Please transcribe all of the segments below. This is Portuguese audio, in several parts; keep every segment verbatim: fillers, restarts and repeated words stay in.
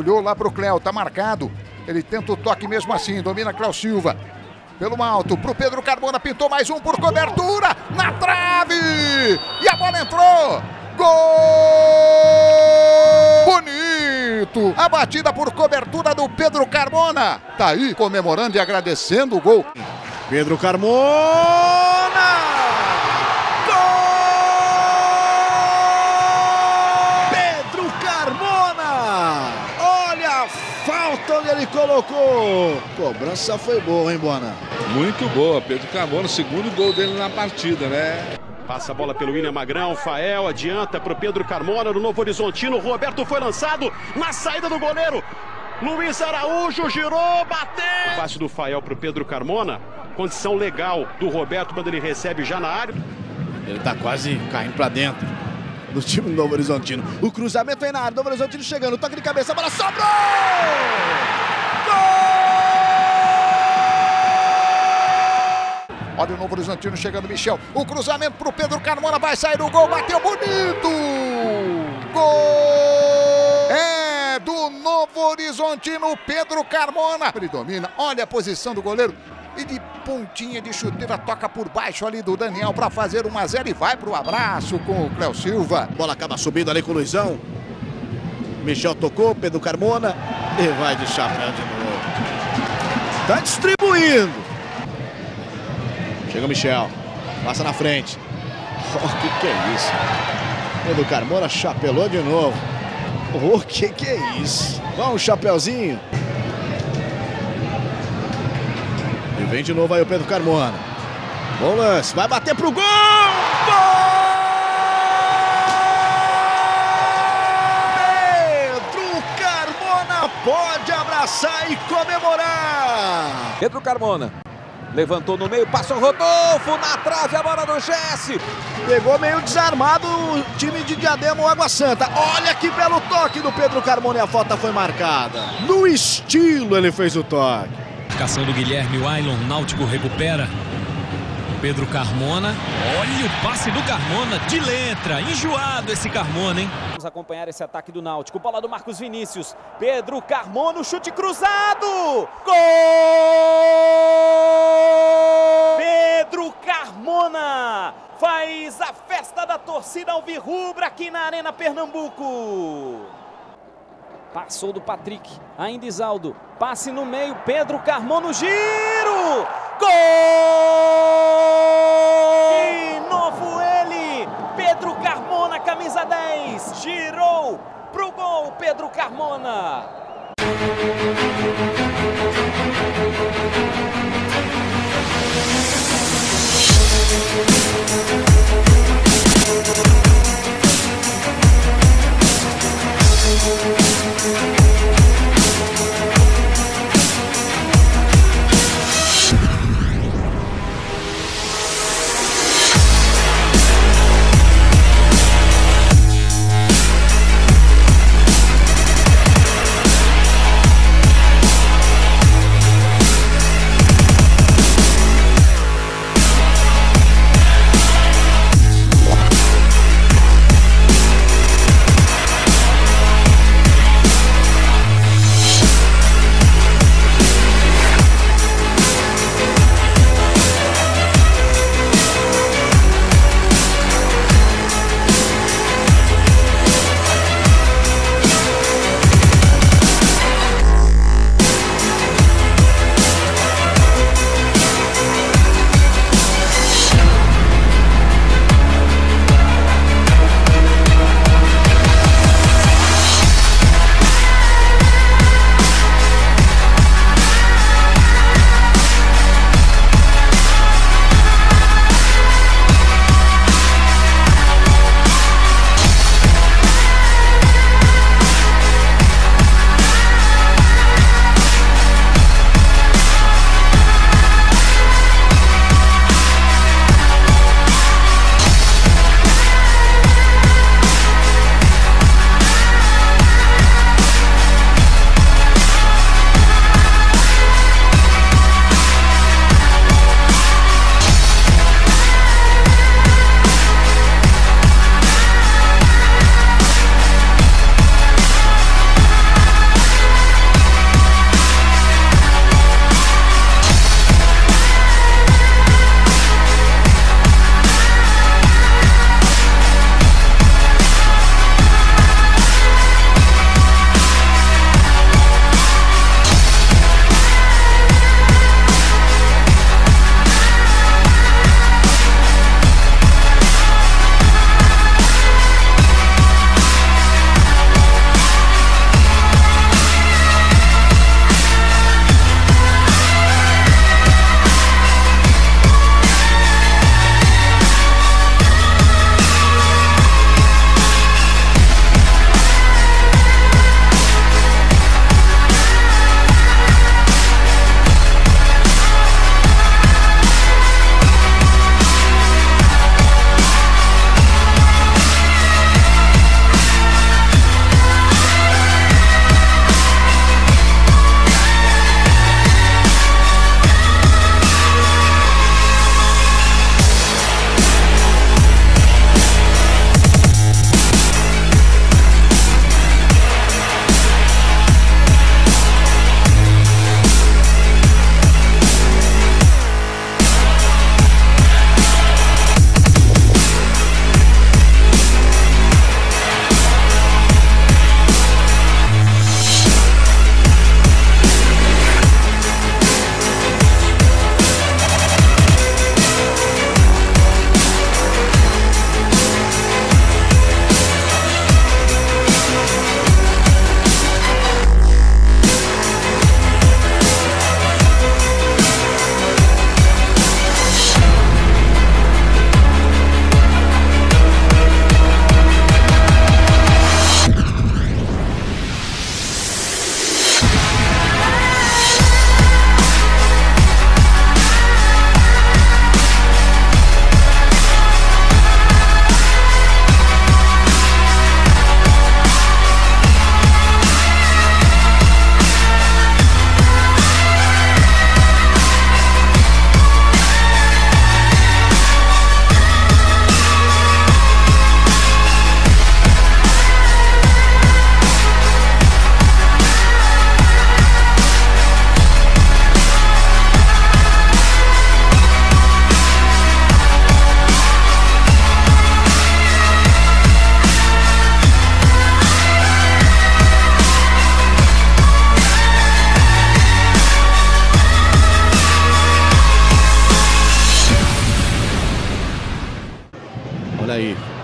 olhou lá pro Cléo, tá marcado. Ele tenta o toque mesmo assim, domina Cléo Silva. Pelo alto, pro Pedro Carmona, pintou mais um por cobertura, na trave! E a bola entrou! Gol! Bonito! A batida por cobertura do Pedro Carmona. Tá aí comemorando e agradecendo o gol. Pedro Carmona! Gol! Pedro Carmona! Olha a falta onde ele colocou. Cobrança foi boa, hein, Bona? Muito boa. Pedro Carmona, segundo gol dele na partida, né? Passa a bola pelo William Magrão, Fael adianta para o Pedro Carmona no Novo Horizontino. Roberto foi lançado na saída do goleiro. Luiz Araújo girou, bateu. O passe do Fael para o Pedro Carmona. Condição legal do Roberto quando ele recebe já na área. Ele tá quase caindo para dentro do time do Novo Horizontino. O cruzamento vem na área, Novo Horizontino chegando, toque de cabeça, a bola sobrou! Gol! Olha o Novo Horizontino chegando, Michel. O cruzamento pro Pedro Carmona, vai sair o gol, bateu bonito! Gol! É do Novo Horizontino, Pedro Carmona. Ele domina, olha a posição do goleiro. E de pontinha de chuteira toca por baixo ali do Daniel para fazer um a zero e vai pro abraço com o Cléo Silva. Bola acaba subindo ali com o Luizão. Michel tocou, Pedro Carmona e vai de chapéu de novo. Tá distribuindo. Chega o Michel, passa na frente. Oh, que que é isso? Pedro Carmona chapelou de novo. Oh, que que é isso? Vamos, um chapéuzinho. E vem de novo aí o Pedro Carmona. Bom lance, vai bater pro gol! Gol! Pedro Carmona pode abraçar e comemorar. Pedro Carmona levantou no meio, passou o Rodolfo na trave, a bola do Jesse. Pegou meio desarmado o time de Diadema ou Água Santa. Olha que belo toque do Pedro Carmona e a falta foi marcada. No estilo ele fez o toque. Marcação do Guilherme Wailon, Náutico recupera. Pedro Carmona, olha o passe do Carmona de letra, enjoado esse Carmona, hein? Vamos acompanhar esse ataque do Náutico, bola do Marcos Vinícius, Pedro Carmona, o chute cruzado, gol! Pedro Carmona faz a festa da torcida alvirrubra aqui na Arena Pernambuco. Passou do Patrick, ainda Isaldo, passe no meio, Pedro Carmona, o giro! Gol! De novo ele, Pedro Carmona, camisa dez, girou pro gol, Pedro Carmona.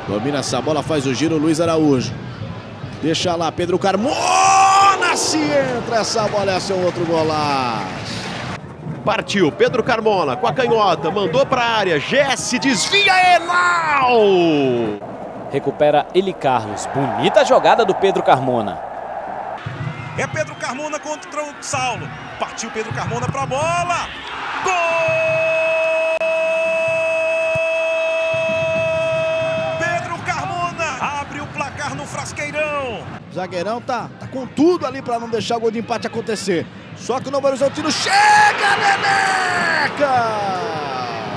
Domina essa bola, faz o giro, Luiz Araújo. Deixa lá, Pedro Carmona, se entra essa bola, é seu outro golaço. Partiu, Pedro Carmona com a canhota, mandou para a área, Jesse desvia, Enal! Recupera Eli Carlos, bonita jogada do Pedro Carmona. É Pedro Carmona contra o Saulo. Partiu Pedro Carmona para a bola. Gol! Pedro Carmona abre o placar no Frasqueirão. Zagueirão tá, tá com tudo ali para não deixar o gol de empate acontecer. Só que o Novo Horizontino chega, Neneca!